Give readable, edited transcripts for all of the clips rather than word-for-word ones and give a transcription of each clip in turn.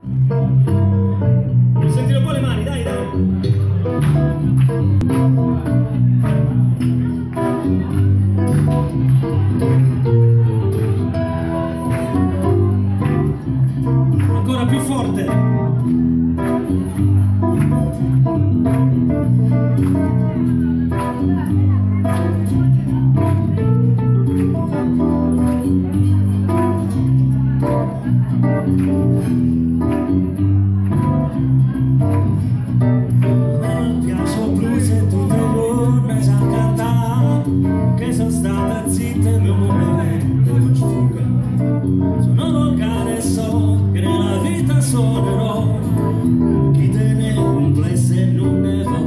Sentire un po' le mani, dai, dai. Ancora più forte. Che sono stata zitta e mio momento non sfugga. Sono volgare e so che nella vita suonerò chi te ne complesse e non ne va.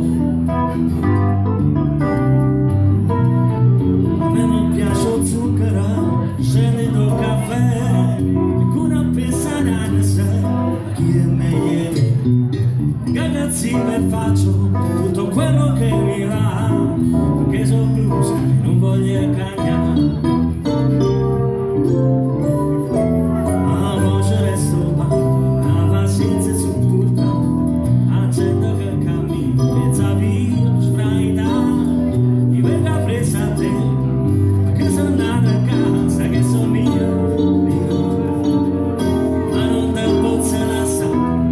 A me non piace zucchero, scegliendo il caffè e cura pensare a chi è meglio. Ragazzi, me faccio tutto quello che mi va, perché sono blues e non voglio cambiare. A voce resto ma la pazienza supporta, la gente che cammina pensa via, sbraita, mi venga presa a te, perché sono andata a casa, che sono mio, ma non te posso lasciare.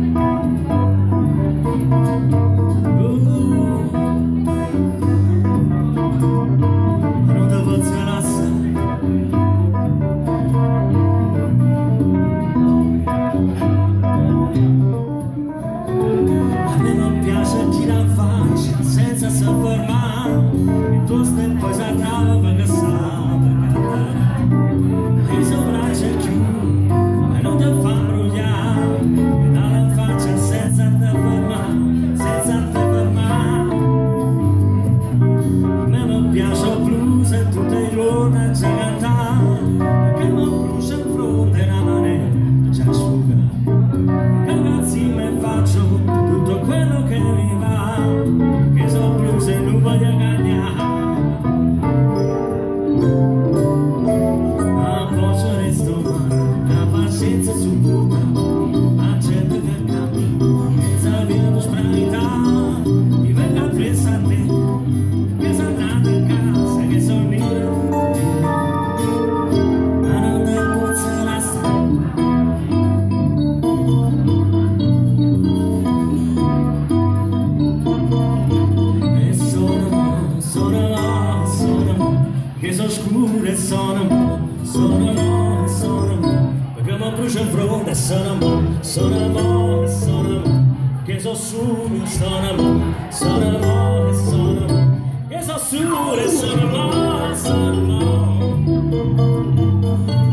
Senza soffermare, il tuo tempo esaltava perché sa per cantare. Le sue braccia chiudi e non ti fa imbrogliare, e dalla faccia senza te fermare, senza te fermare. A me non piace il blues e tutte le giorni c'è cantare, perché mi brucia in fronte la manetta già asciuga. Ragazzi, me faccio tutto quello che mi va, che sono blues e non voglio cambiare. A voce resto male, la pazienza supporta, la gente che cammina senza via spravità, mi venga presa a te, che sono andato in casa, che sono mio, ma non te posso lasciare. Che sono scure, sono perché mi brucio in fronte, sono amore, che sono sole, sono amore, che sono sole, sono amore.